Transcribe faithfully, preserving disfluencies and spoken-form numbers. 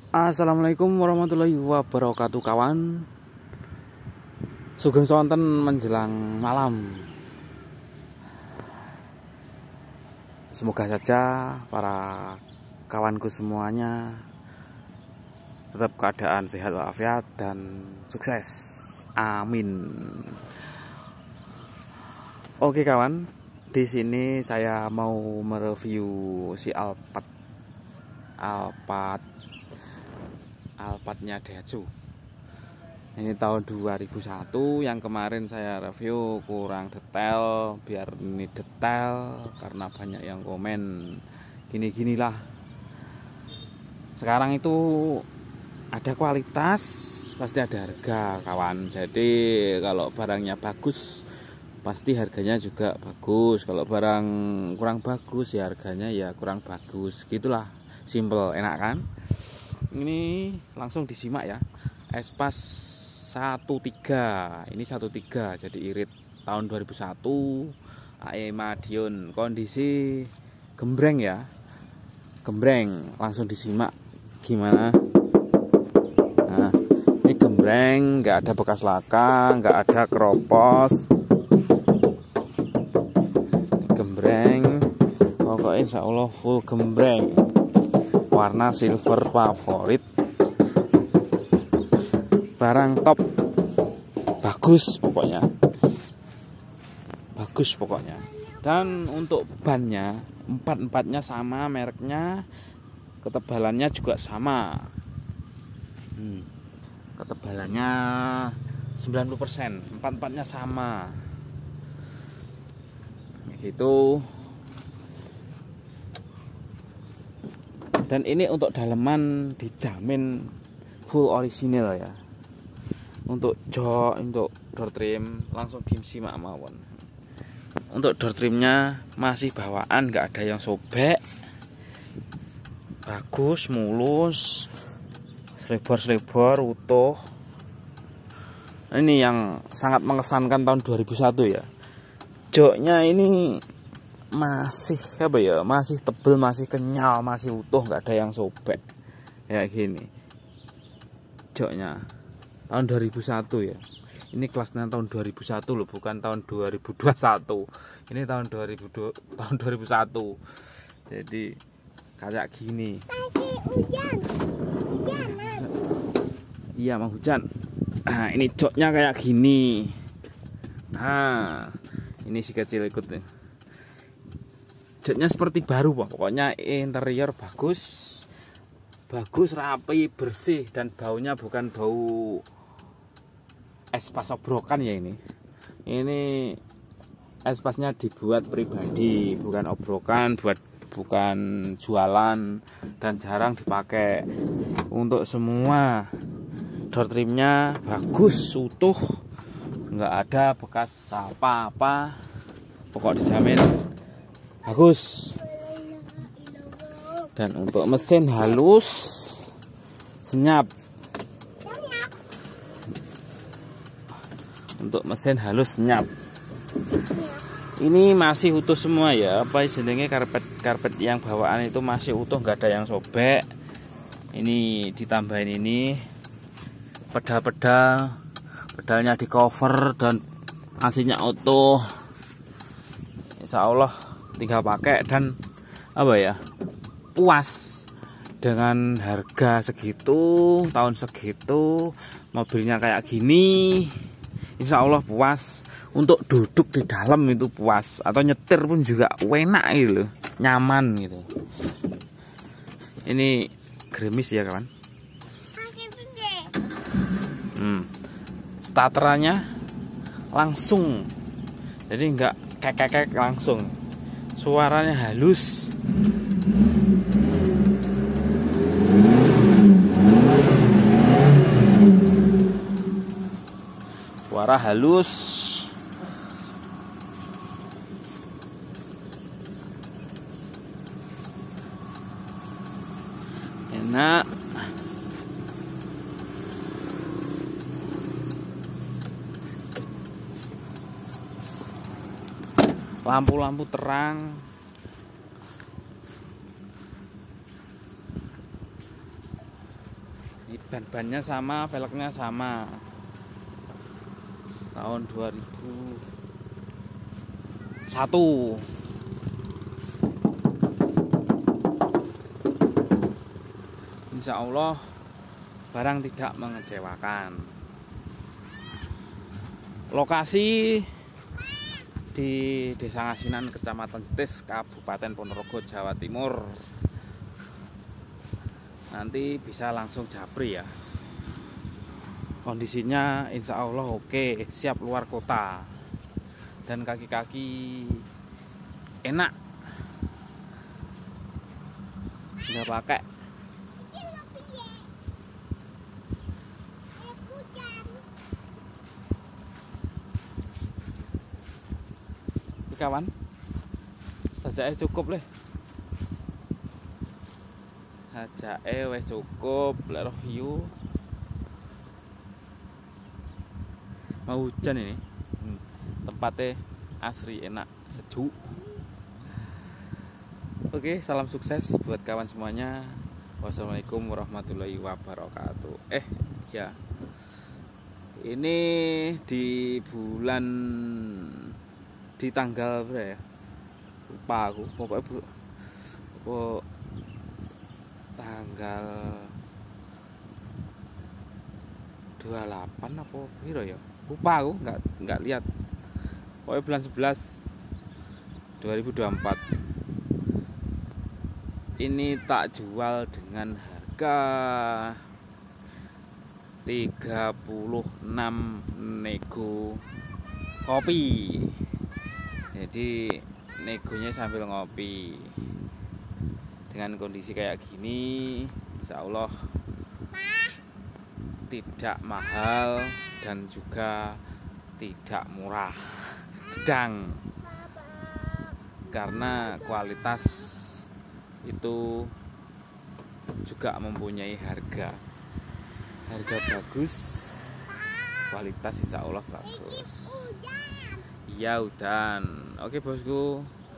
Assalamualaikum warahmatullahi wabarakatuh kawan. Sugeng sonten menjelang malam. Semoga saja para kawanku semuanya tetap keadaan sehat walafiat dan sukses. Amin. Oke kawan, di sini saya mau mereview si Alphard Alphard Alphardnya Daihatsu. Ini tahun dua ribu satu, yang kemarin saya review kurang detail, biar ini detail karena banyak yang komen gini-ginilah. Sekarang itu ada kualitas, pasti ada harga kawan. Jadi kalau barangnya bagus, pasti harganya juga bagus. Kalau barang kurang bagus ya harganya ya kurang bagus. Gitulah, simple, enak kan? Ini langsung disimak ya. Espas satu tiga, ini satu tiga, jadi irit tahun dua ribu satu, A E Madiun, kondisi gembreng ya, gembreng. Langsung disimak gimana. Nah, ini gembreng, nggak ada bekas laka, nggak ada keropos, gembreng, pokoknya insya Allah full gembreng, warna silver favorit, barang top, bagus pokoknya, bagus pokoknya. Dan untuk bannya empat-empatnya sama mereknya, ketebalannya juga sama, hmm, ketebalannya sembilan puluh persen, empat-empatnya sama gitu. Dan ini untuk daleman dijamin full original ya. Untuk jok, untuk door trim langsung disimak mawon. Untuk door trimnya masih bawaan, nggak ada yang sobek, bagus, mulus, selebor-selebor utuh. Ini yang sangat mengesankan tahun dua ribu satu ya. Joknya ini masih apa ya, masih tebel, masih kenyal, masih utuh, nggak ada yang sobek kayak gini. Joknya tahun dua ribu satu ya. Ini kelasnya tahun dua ribu satu loh, bukan tahun dua ribu dua puluh satu. Ini tahun dua ribu dua, tahun dua ribu satu. Jadi kayak gini. Hujan. Hujan. Iya, mau hujan. Nah, ini joknya kayak gini. Nah, ini si kecil ikut nih. Joknya seperti baru pokoknya. Interior bagus, bagus, rapi, bersih, dan baunya bukan bau espas obrokan ya. Ini ini espasnya dibuat pribadi, bukan obrokan, buat bukan jualan, dan jarang dipakai. Untuk semua door trimnya bagus, utuh, nggak ada bekas apa-apa, pokok dijamin bagus. Dan untuk mesin halus, senyap. Untuk mesin halus senyap. Ini masih utuh semua ya. Apa istilahnya, karpet-karpet yang bawaan itu masih utuh, nggak ada yang sobek. Ini ditambahin ini pedal-pedal, pedalnya di cover dan aslinya utuh. Insya Allah tinggal pakai dan apa ya, puas dengan harga segitu, tahun segitu, mobilnya kayak gini. Insya Allah puas. Untuk duduk di dalam itu puas, atau nyetir pun juga enak gitu, nyaman gitu. Ini gerimis ya kawan. Hmm. Starterannya langsung, jadi nggak kek-kek langsung. Suaranya halus. Suara halus. Enak. Lampu-lampu terang. Ini ban-bannya sama, velgnya sama. Tahun dua ribu satu. Insya Allah barang tidak mengecewakan. Lokasi di Desa Ngasinan, Kecamatan Jetis, Kabupaten Ponorogo, Jawa Timur. Nanti bisa langsung japri ya. Kondisinya insya Allah oke, siap luar kota. Dan kaki-kaki enak, nggak pakai. Kawan, saja cukup leh. Saja wes cukup, lek review. Mau hujan ini, tempatnya asri, enak, sejuk. Oke, salam sukses buat kawan semuanya. Wassalamualaikum warahmatullahi wabarakatuh. Eh, ya, ini di bulan, di tanggal berapa ya? Lupa aku. Pokoknya bu, pokok, tanggal dua puluh delapan apa piro ya? Lupa aku, nggak nggak lihat. Pokoknya bulan sebelas dua ribu dua puluh empat. Ini tak jual dengan harga tiga puluh enam nego kopi. Jadi negonya sambil ngopi. Dengan kondisi kayak gini, insya Allah tidak mahal dan juga tidak murah, sedang. Karena kualitas itu juga mempunyai harga. Harga bagus, kualitas insya Allah bagus. Iya, udan. Oke bosku.